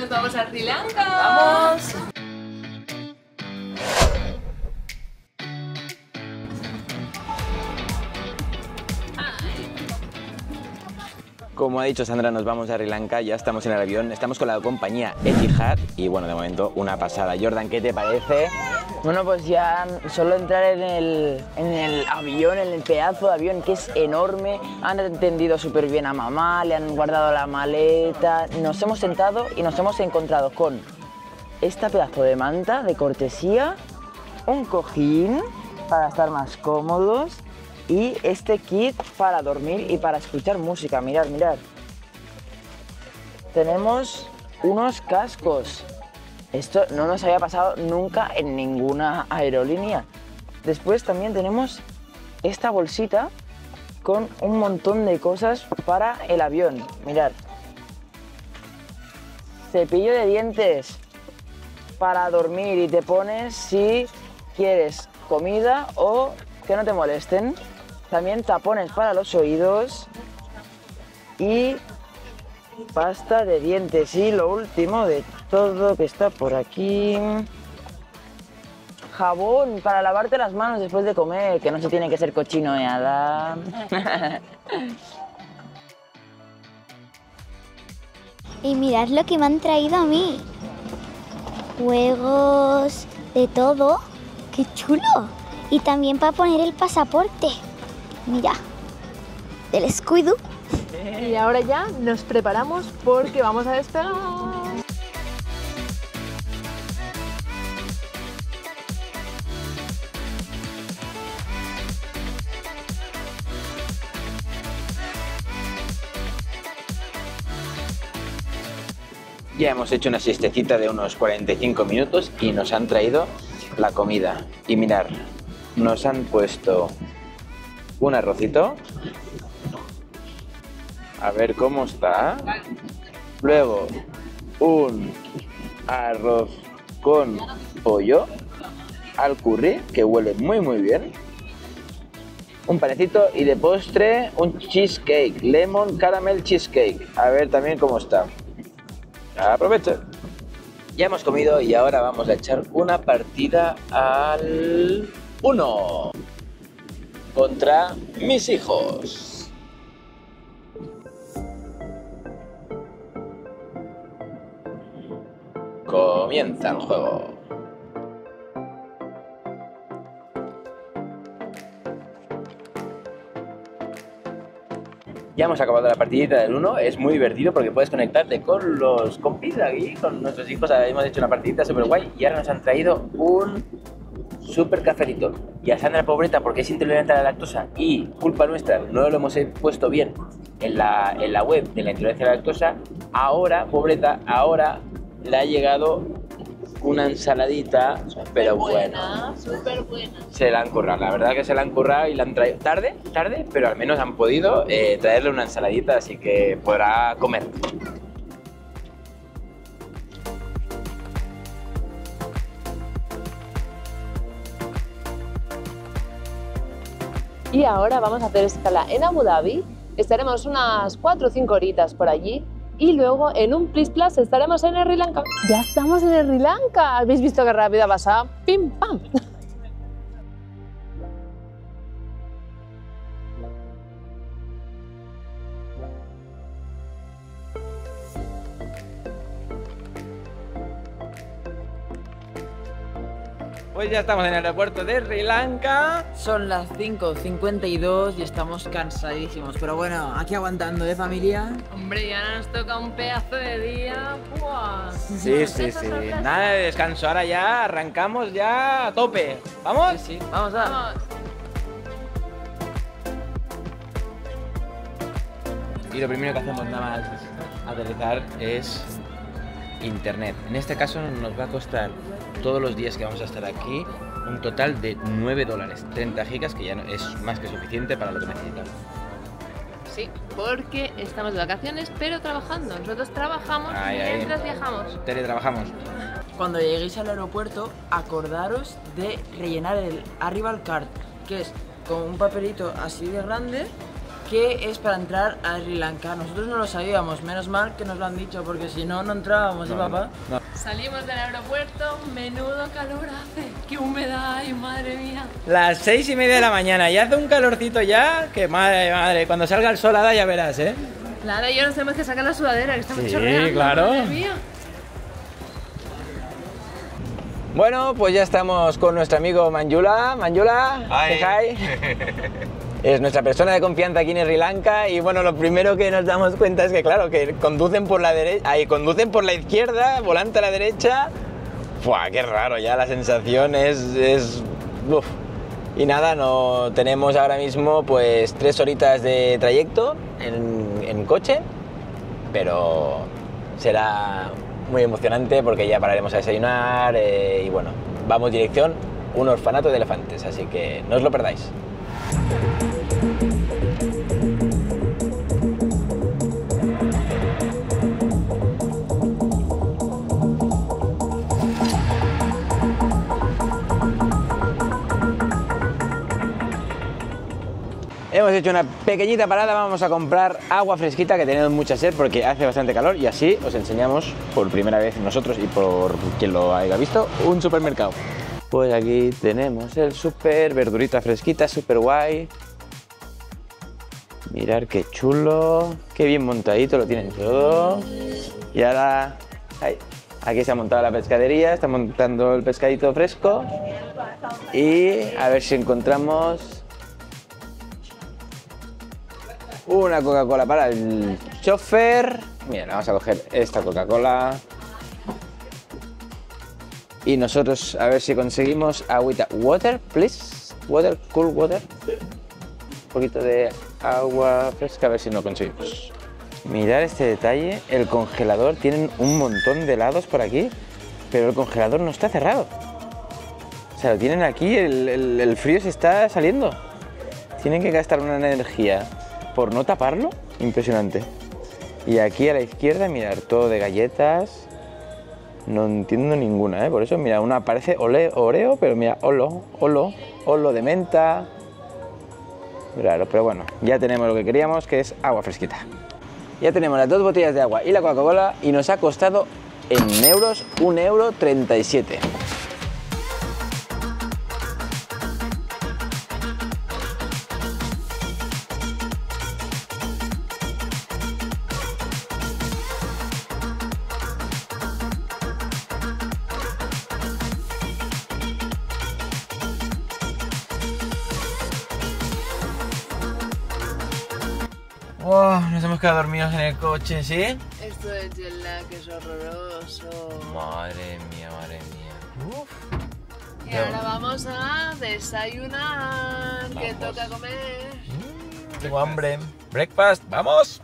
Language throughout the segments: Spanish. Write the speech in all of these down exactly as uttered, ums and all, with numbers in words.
nos vamos a Sri Lanka. ¡Vamos! Como ha dicho Sandra, nos vamos a Sri Lanka, ya estamos en el avión, estamos con la compañía Etihad y bueno, de momento una pasada. Jordan, ¿qué te parece? Bueno, pues ya solo entrar en el, en el avión, en el pedazo de avión que es enorme, han atendido súper bien a mamá, le han guardado la maleta, nos hemos sentado y nos hemos encontrado con esta pedazo de manta de cortesía, un cojín para estar más cómodos y este kit para dormir y para escuchar música. Mirad, mirad. Tenemos unos cascos. Esto no nos había pasado nunca en ninguna aerolínea. Después también tenemos esta bolsita con un montón de cosas para el avión. Mirad. Cepillo de dientes para dormir y te pones si quieres comida o que no te molesten. También tapones para los oídos y pasta de dientes. Y lo último de todo que está por aquí, jabón para lavarte las manos después de comer, que no se tiene que ser cochino, ¿eh, Adam? Y mirad lo que me han traído a mí. Juegos, de todo. ¡Qué chulo! Y también para poner el pasaporte. Mira, del Scooby-Doo. Y ahora ya nos preparamos porque vamos a despegar. Ya hemos hecho una siestecita de unos cuarenta y cinco minutos y nos han traído la comida. Y mirar, nos han puesto un arrocito, a ver cómo está, luego un arroz con pollo al curry, que huele muy muy bien, un panecito y de postre un cheesecake, lemon caramel cheesecake, a ver también cómo está. Aprovecho. Ya hemos comido y ahora vamos a echar una partida al uno contra mis hijos. Comienza el juego. Ya hemos acabado la partidita del uno, es muy divertido porque puedes conectarte con los compis aquí, con nuestros hijos. Hemos hecho una partidita súper guay y ahora nos han traído un súper cafelito. Y a Sandra, pobreta, porque es intolerante a la lactosa y culpa nuestra, no lo hemos puesto bien en la, en la web de la intolerancia a la lactosa, ahora, pobreta, ahora le ha llegado una ensaladita, pero buena, súper buena. Se la han currado, la verdad que se la han currado y la han traído tarde, tarde, pero al menos han podido eh, traerle una ensaladita, así que podrá comer. Y ahora vamos a hacer escala en Abu Dhabi, estaremos unas cuatro o cinco horitas por allí y luego en un Plus Plus estaremos en Sri Lanka. ¡Ya estamos en Sri Lanka! ¿Habéis visto qué rápido ha pasado? ¡Pim, pam! Pues ya estamos en el aeropuerto de Sri Lanka. Son las cinco cincuenta y dos y estamos cansadísimos, pero bueno, aquí aguantando, ¿eh, familia? Hombre, ya nos toca un pedazo de día. ¡Buah! Sí, sí, sí. Nada de descanso. Ahora ya arrancamos ya a tope. ¿Vamos? Sí, sí. Vamos a... Vamos. Y lo primero que hacemos nada más aterrizar es internet. En este caso nos va a costar todos los días que vamos a estar aquí un total de nueve dólares, treinta gigas, que ya no, es más que suficiente para lo que necesitamos. Sí, porque estamos de vacaciones, pero trabajando. Nosotros trabajamos Ay, ay. mientras viajamos. Teletrabajamos. Cuando lleguéis al aeropuerto, acordaros de rellenar el Arrival Card, que es con un papelito así de grande que es para entrar a Sri Lanka. Nosotros no lo sabíamos, menos mal que nos lo han dicho, porque si no, no entrábamos, ¿eh, papá? No. Salimos del aeropuerto, menudo calor hace, qué humedad hay, madre mía. Las seis y media de la mañana y hace un calorcito ya, que madre, madre, cuando salga el sol, Ada, ya verás, ¿eh? Claro, yo nos tenemos que sacar la sudadera, que estamos Sí, chorreando, claro. madre mía. Bueno, pues ya estamos con nuestro amigo Manjula. Manjula, Hi. say hi. Es nuestra persona de confianza aquí en Sri Lanka y bueno, lo primero que nos damos cuenta es que claro, que conducen por la derecha, ahí conducen por la izquierda, volante a la derecha. ¡Buah, qué raro! Ya la sensación es, es uf. Y nada, no tenemos ahora mismo pues tres horitas de trayecto en, en coche, pero será muy emocionante porque ya pararemos a desayunar eh, y bueno, vamos dirección un orfanato de elefantes, así que no os lo perdáis. Hemos hecho una pequeñita parada, vamos a comprar agua fresquita que tenemos mucha sed porque hace bastante calor y así os enseñamos por primera vez nosotros y por quien lo haya visto un supermercado. Pues aquí tenemos el super, verdurita fresquita, super guay. Mirad qué chulo, qué bien montadito lo tienen todo. Y ahora, ahí, aquí se ha montado la pescadería, está montando el pescadito fresco y a ver si encontramos una Coca-Cola para el chofer. Mira, vamos a coger esta Coca-Cola. Y nosotros a ver si conseguimos agüita. Water, please. Water, cool water. Un poquito de agua fresca, a ver si lo conseguimos. Mirad este detalle. El congelador, tienen un montón de helados por aquí, pero el congelador no está cerrado. O sea, lo tienen aquí, el, el, el frío se está saliendo. Tienen que gastar una energía por no taparlo, impresionante. Y aquí a la izquierda, mirad, todo de galletas. No entiendo ninguna, ¿eh? Por eso, mira, una parece ole, Oreo, pero mira, Olo, Olo, Olo de menta. Claro, pero bueno, ya tenemos lo que queríamos, que es agua fresquita. Ya tenemos las dos botellas de agua y la Coca-Cola y nos ha costado en euros un euro treinta y siete. Wow, nos hemos quedado dormidos en el coche, ¿sí? Esto es jet lag, es horroroso. Madre mía, madre mía. Uf. Y ahora vamos a desayunar, que Vamos. toca comer. Tengo hambre. Breakfast, ¡vamos!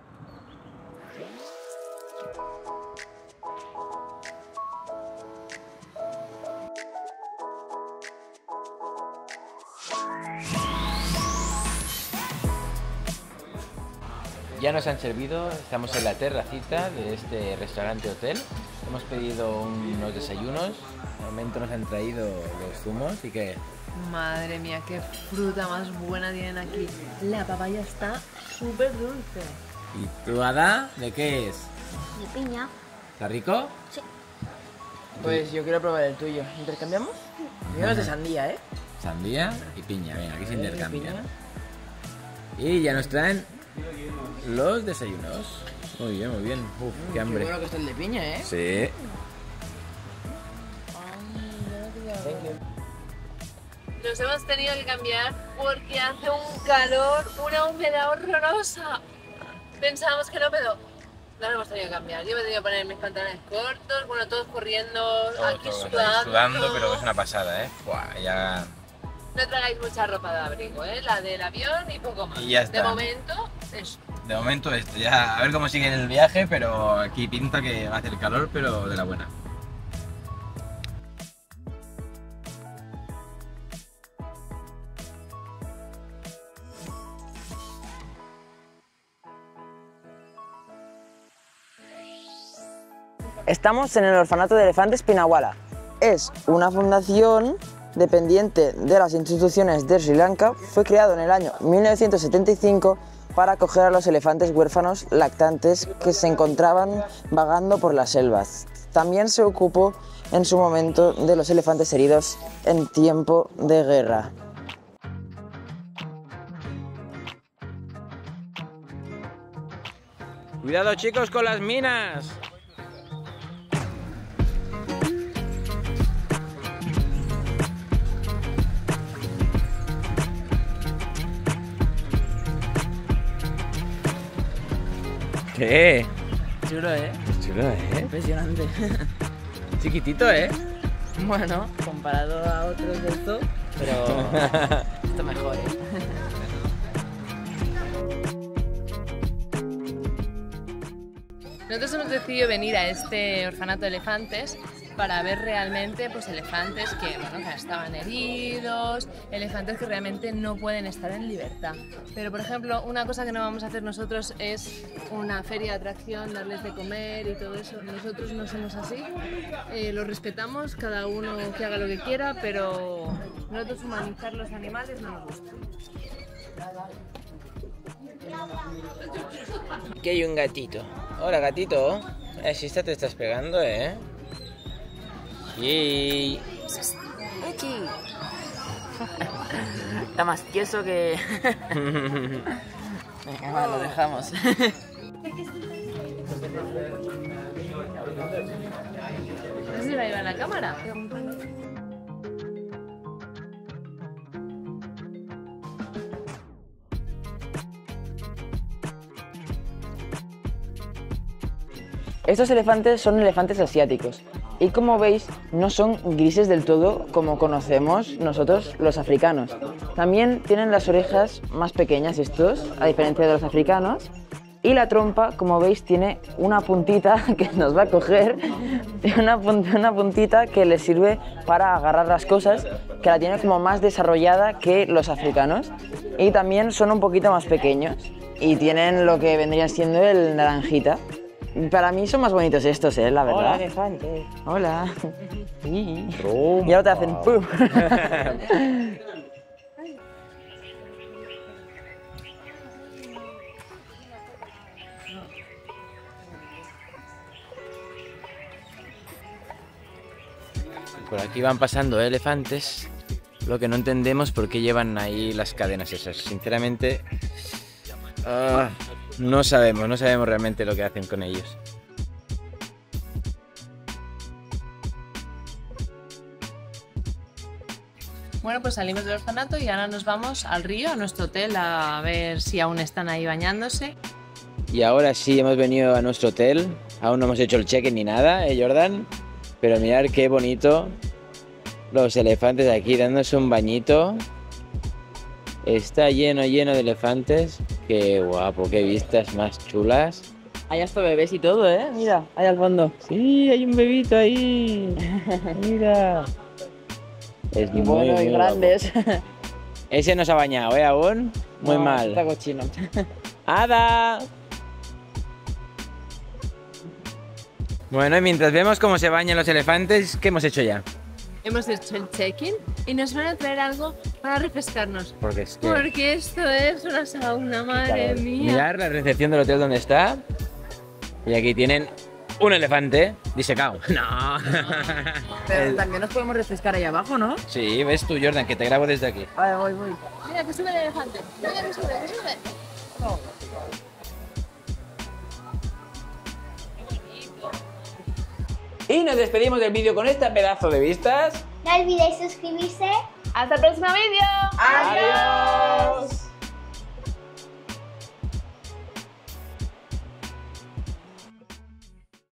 Ya nos han servido, estamos en la terracita de este restaurante hotel. Hemos pedido unos desayunos, de momento nos han traído los zumos y que... Madre mía, qué fruta más buena tienen aquí. La papaya está súper dulce. ¿Y tú, Ada, de qué es? De piña. ¿Está rico? Sí. Pues yo quiero probar el tuyo. ¿Intercambiamos? Yo no es de sandía, ¿eh? Sandía y piña, venga, aquí se Piña. intercambian. Y ya nos traen los desayunos. Muy bien, muy bien. Uf, qué Qué hambre. bueno que está el de piña, ¿eh? Sí. Nos hemos tenido que cambiar porque hace un calor, una humedad horrorosa. Pensábamos que no, pero no nos hemos tenido que cambiar. Yo me he tenido que poner mis pantalones cortos, bueno, todos corriendo, aquí sudando. Sudando, pero es una pasada, ¿eh? Buah, ya... No tragáis mucha ropa de abrigo, ¿eh? La del avión y poco más. Y ya está. De momento, eso. De momento esto, ya a ver cómo sigue el viaje, pero aquí pinta que va a hacer calor, pero de la buena. Estamos en el orfanato de elefantes Pinawala. Es una fundación dependiente de las instituciones de Sri Lanka, fue creado en el año mil novecientos setenta y cinco para acoger a los elefantes huérfanos lactantes que se encontraban vagando por las selvas. También se ocupó en su momento de los elefantes heridos en tiempo de guerra. Cuidado, chicos, con las minas. ¿Qué? Chulo, ¿eh? Chulo, ¿eh? Impresionante. Chiquitito, ¿eh? Bueno, comparado a otros de esto, pero esto mejor, ¿eh? Nosotros hemos decidido venir a este orfanato de elefantes para ver realmente pues, elefantes que, bueno, que estaban heridos, elefantes que realmente no pueden estar en libertad. Pero, por ejemplo, una cosa que no vamos a hacer nosotros es una feria de atracción, darles de comer y todo eso. Nosotros no somos así, eh, los respetamos, cada uno que haga lo que quiera, pero nosotros humanizar los animales no nos gusta. Aquí hay un gatito. Hola, gatito. Así está, te estás pegando, ¿eh? Sí. Aquí. Está más tieso que... Venga, va, lo dejamos. No sé si va a llevar la cámara. Estos elefantes son elefantes asiáticos y, como veis, no son grises del todo como conocemos nosotros los africanos. También tienen las orejas más pequeñas estos, a diferencia de los africanos, y la trompa, como veis, tiene una puntita que nos va a coger, una, punt una puntita que les sirve para agarrar las cosas, que la tiene como más desarrollada que los africanos, y también son un poquito más pequeños y tienen lo que vendría siendo el naranjita. Para mí son más bonitos estos, eh, la verdad. Hola, elefante. Hola. Sí. Y ahora te hacen ¡pum! Por aquí van pasando elefantes. Lo que no entendemos por qué llevan ahí las cadenas esas. Sinceramente, uh, no sabemos, no sabemos realmente lo que hacen con ellos. Bueno, pues salimos del orfanato y ahora nos vamos al río, a nuestro hotel, a ver si aún están ahí bañándose. Y ahora sí hemos venido a nuestro hotel. Aún no hemos hecho el check-in ni nada, ¿eh, Jordan? Pero mirad qué bonito. Los elefantes aquí dándose un bañito. Está lleno, lleno de elefantes. Qué guapo, qué vistas más chulas. Hay hasta bebés y todo, ¿eh? Mira, ahí al fondo. Sí, hay un bebito ahí. Mira. Es Y muy, bueno, muy y grandes. guapo. Ese no se ha bañado, ¿eh? Aún. Muy No, mal. Está cochino. ¡Ada! Bueno, y mientras vemos cómo se bañan los elefantes, ¿qué hemos hecho ya? Hemos hecho el check-in y nos van a traer algo para refrescarnos. Porque es que... Porque esto es una sauna, madre mía. Mirar la recepción del hotel donde está. Y aquí tienen un elefante disecado. No. Pero El- también nos podemos refrescar ahí abajo, ¿no? Sí, ves tú, Jordan, que te grabo desde aquí. Vale, voy, voy. Mira, que sube el elefante. Mira, que sube, que sube. Y nos despedimos del vídeo con este pedazo de vistas. No olvidéis suscribirse. ¡Hasta el próximo vídeo! ¡Adiós!